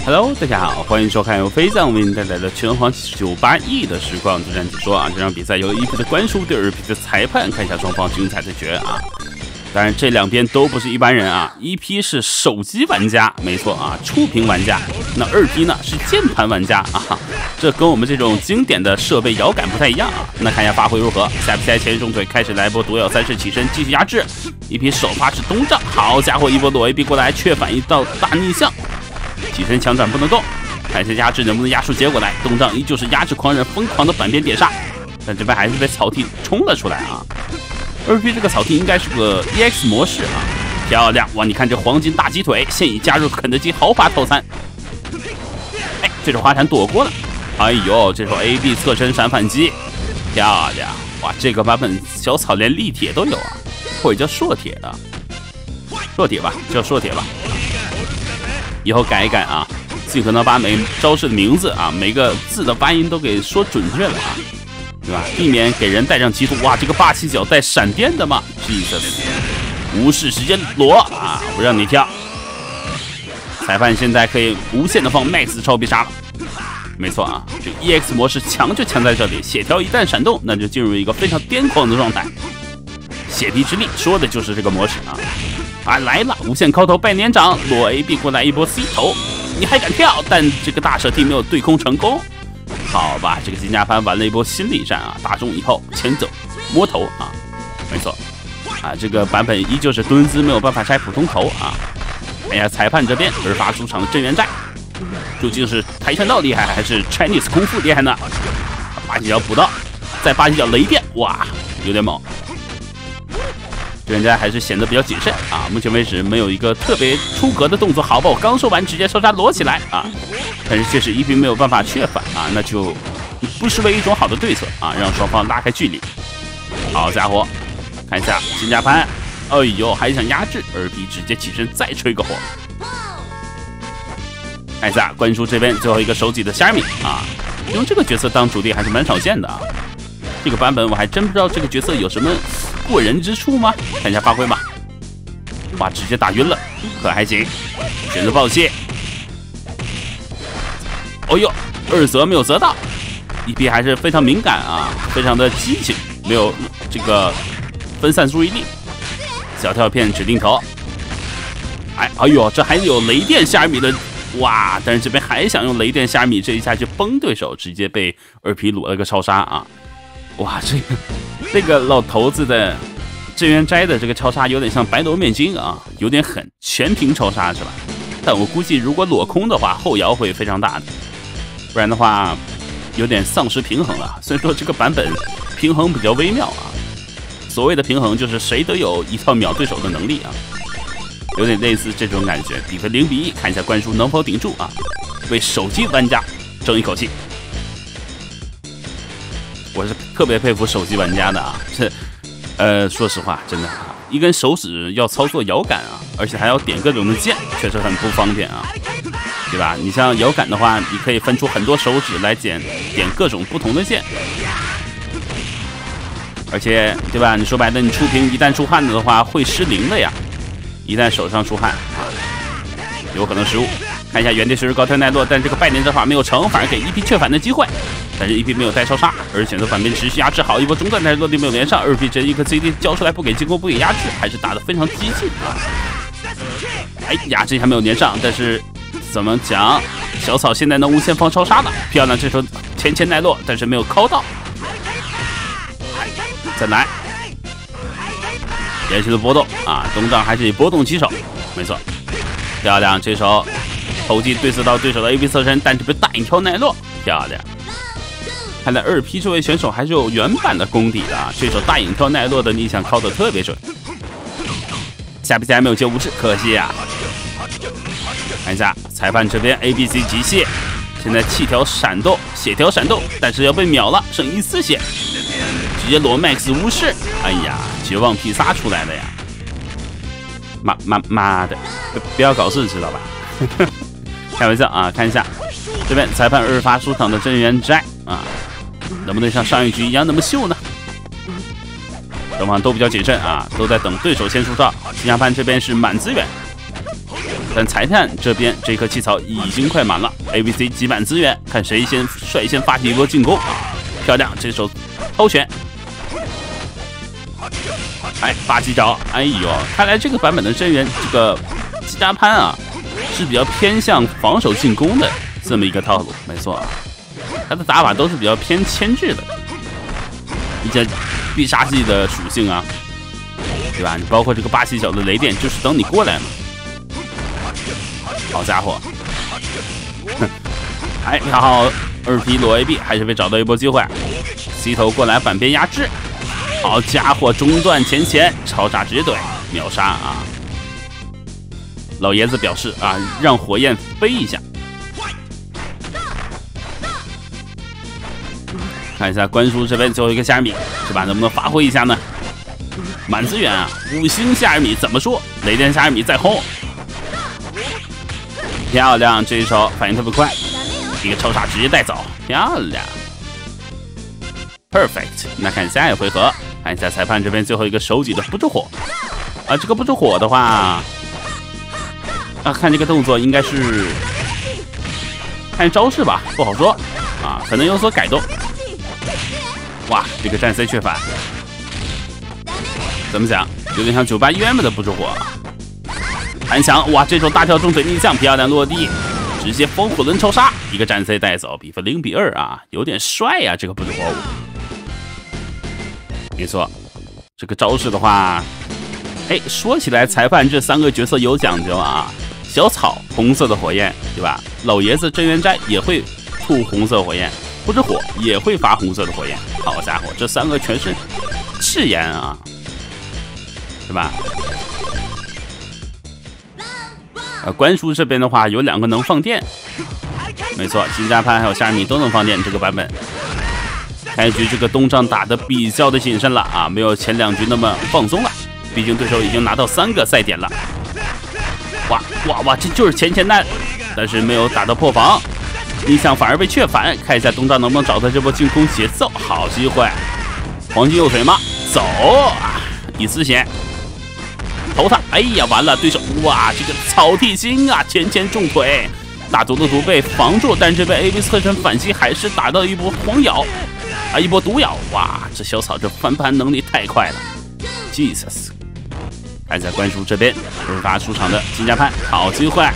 Hello， 大家好，欢迎收看由飞藏为您带来的拳皇98亿的实况之战解说啊！这场比赛由1P的关叔对2P的裁判看一下双方精彩的决啊！当然，这两边都不是一般人啊！1P是手机玩家，没错啊，触屏玩家；那2P呢是键盘玩家啊，这跟我们这种经典的设备摇杆不太一样啊！那看一下发挥如何？下比赛前中腿开始来一波毒药3式起身，继续压制。1P首发是东丈，好家伙，一波躲 AB 过来，却反一道大逆向。起身强转不能动，看一下压制能不能压出结果来。东丈依旧是压制狂人，疯狂的板边点杀，但这边还是被草地冲了出来啊。2P 这个草地应该是个 EX 模式啊，漂亮哇！你看这黄金大鸡腿，现已加入肯德基豪华套餐。哎，这手滑铲躲过了，哎呦，这手 AB 侧身闪反击，漂亮哇！这个版本小草连立铁都有啊，或者叫硕铁的，硕铁吧，叫硕铁吧。以后改一改啊，尽可能把每招式的名字啊，每个字的发音都给说准确了啊，对吧？避免给人带上歧途。哇，这个霸气脚带闪电的吗 ？Jesus， 无视时间裸啊，不让你跳。裁判现在可以无限的放 Max 超必杀了。没错啊，这个 EX 模式强就强在这里，血条一旦闪动，那就进入一个非常癫狂的状态。血皮之力说的就是这个模式啊。啊，来了！无限敲头拜年长，裸 AB 过来一波 C 头，你还敢跳？但这个大蛇体没有对空成功。好吧，这个金家潘玩了一波心理战啊，打中以后前走摸头啊，没错啊，这个版本依旧是蹲姿没有办法拆普通头啊。看一下裁判这边而发出场的镇元寨，究竟是跆拳道厉害还是 Chinese 功夫厉害呢？八极脚补到，再八极脚雷电，哇，有点猛。人家还是显得比较谨慎啊，目前为止没有一个特别出格的动作。好吧，我刚说完直接烧杀裸起来啊，但是确实1P没有办法确反啊，那就不失为一种好的对策啊，让双方拉开距离。好家伙，看一下金家潘，哎呦，还想压制2P，直接起身再吹个火。看一下关叔这边最后一个手挤的虾米啊，用这个角色当主力还是蛮少见的啊。这个版本我还真不知道这个角色有什么过人之处吗？看一下发挥吧。哇，直接打晕了，可还行。选择爆蟹。哦呦，2择没有择到，1P还是非常敏感啊，非常的激情，没有这个分散注意力。小跳片指定头。哎呦，这还有雷电虾米的哇！但是这边还想用雷电虾米，这一下就崩对手，直接被2P裸了个超杀啊！哇，这个老头子的镇元斋的这个超杀有点像白楼面筋啊，有点狠，全屏超杀是吧？但我估计如果裸空的话，后摇会非常大的，不然的话有点丧失平衡了。所以说这个版本平衡比较微妙啊。所谓的平衡就是谁都有一套秒对手的能力啊，有点类似这种感觉。比分0-1，看一下关叔能否顶住啊，为手机玩家争一口气。我是特别佩服手机玩家的啊，说实话，真的啊，一根手指要操作摇杆啊，而且还要点各种的键，确实很不方便啊，对吧？你像摇杆的话，你可以分出很多手指来点各种不同的键，而且对吧？你说白了，你触屏一旦出汗的话会失灵的呀，一旦手上出汗啊，有可能失误。看一下原地实施高跳奈落，但这个拜年之法没有成，反而给1P确反的机会。但是1P没有带超杀，而选择反边持续压制，好一波中断，但是落地没有连上。2P 直接一颗 CD 交出来，不给进攻，不给压制，还是打得非常激进啊！哎，压制还没有连上，但是怎么讲？小草现在能无限放超杀了，漂亮！这时候前奈落，但是没有敲到。再来，连续的波动啊！东丈还是以波动起手，没错，漂亮！这手投技对射到对手的 AB 侧身，但是被大影跳奈落，漂亮！看来2P 这位选手还是有原版的功底的啊，这手大影跳奈落的逆向敲得特别准。下比赛还没有接无视，可惜啊！看一下裁判这边 ABC 极限，现在气条闪动，血条闪动，但是要被秒了，剩14血，直接裸 Max 无视。哎呀，绝望必杀出来了呀！妈的，不要搞事，知道吧？开玩笑啊！看一下这边裁判2发出场的镇元斋啊，能不能像上一局一样那么秀呢？双方都比较谨慎啊，都在等对手先出招。新加潘这边是满资源， 但裁判这边这颗气槽已经快满了 ，ABC 几板资源，看谁先率先发起一波进攻。漂亮，这手抛拳，哎，发起招，哎呦，看来这个版本的真源这个基扎潘啊，是比较偏向防守进攻的这么一个套路，没错啊，他的打法都是比较偏牵制的，一些必杀技的属性啊，对吧？你包括这个霸气角的雷电，就是等你过来嘛。好家伙，哼，哎，看好2P 裸 AB， 还是被找到一波机会。C 头过来反边压制，好家伙，中段前超杀直接怼秒杀啊！老爷子表示啊，让火焰飞一下。看一下关叔这边最后一个夏尔米是吧？能不能发挥一下呢？满资源啊，5星夏尔米怎么说？雷电夏尔米在轰。漂亮，这一手反应特别快，一个超杀直接带走，漂亮 ，perfect。那看下一回合，看一下裁判这边最后一个手举的不住火啊，这个不住火的话啊，看这个动作应该是看招式吧，不好说啊，可能有所改动。哇，这个战 C 却反，怎么讲？有点像98 EM 的不住火。韩翔，哇，这种大跳重腿逆向漂亮落地，直接风火轮超杀，一个战 C 带走，比分0-2啊，有点帅啊，这个不是火舞。没错，这个招式的话，哎，说起来裁判这3个角色有讲究啊，小草红色的火焰，对吧？老爷子镇元斋也会吐红色火焰，不知火也会发红色的火焰。好家伙，这3个全是赤炎啊，是吧？关叔这边的话有2个能放电，没错，金扎潘还有夏尔米都能放电。这个版本开局这个东丈打得比较的谨慎了啊，没有前2局那么放松了，毕竟对手已经拿到3个赛点了。哇，这就是前弹，但是没有打到破防，逆向反而被却反。看一下东丈能不能找到这波进攻节奏，好机会，黄金右腿吗？走啊，一丝血。投他，哎呀，完了，对手，哇，这个草剃星啊，前重腿，大毒的毒被防住，但这边 AB 侧身反击还是打到一波黄咬，啊，一波毒咬，哇，这小草这翻盘能力太快了 ，Jesus！ 看一下关叔这边日发出场的金家潘，好机会，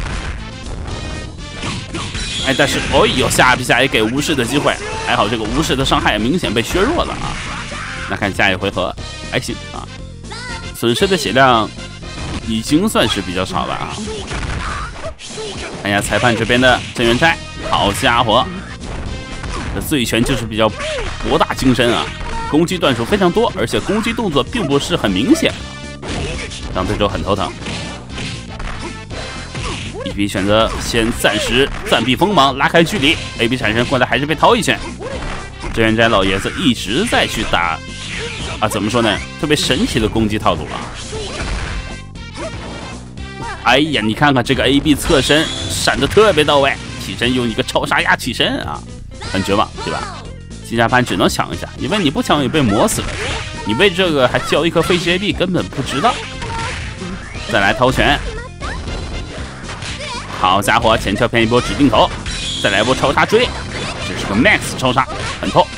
哎，但是，哦呦，下也给无视的机会，还好这个无视的伤害明显被削弱了啊。那看下一回合，还行啊，损失的血量已经算是比较少了啊！看一下裁判这边的镇元斋，好家伙，这醉拳就是比较博大精深啊，攻击段数非常多，而且攻击动作并不是很明显，让对手很头疼。1P 选择先暂时暂避锋芒，拉开距离 ，AB 产生过来还是被掏一拳。镇元斋老爷子一直在去打啊，怎么说呢？特别神奇的攻击套路啊！哎呀，你看看这个 AB 侧身闪得特别到位，起身用一个超杀压起身啊，很绝望，对吧？金家潘只能抢一下，因为你不抢也被磨死了，你为这个还交一颗飞机 AB 根本不值当。再来掏拳，好家伙，前跳偏一波指定头，再来一波超杀追，这是个 Max 超杀，很透。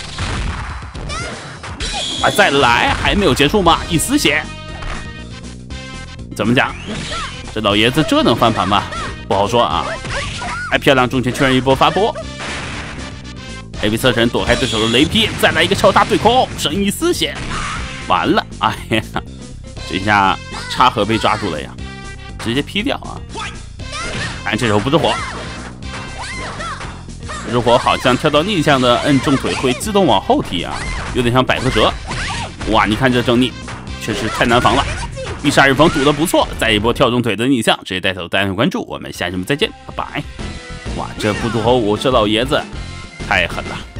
啊，再来还没有结束吗？一丝血，怎么讲？这老爷子这能翻盘吗？不好说啊。还漂亮，中前确认一波发波 ，AB 侧身躲开对手的雷劈，再来一个超杀对空，剩一丝血，完了，哎呀，这下插盒被抓住了呀，直接劈掉啊！看这手不是火，不是火好像跳到逆向的摁重腿会自动往后踢啊，有点像百合折。哇，你看这正逆，确实太难防了。必杀日风赌得不错，再一波跳中腿的逆向，直接带走大家关注，我们下期节目再见，拜拜。哇，这不渡猴舞这老爷子太狠了。